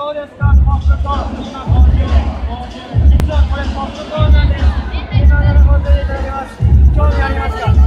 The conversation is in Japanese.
どうですか、ポップコーン。今50円。実はこれポップコーンなんです。今なら50円いただけます。興味ありますか？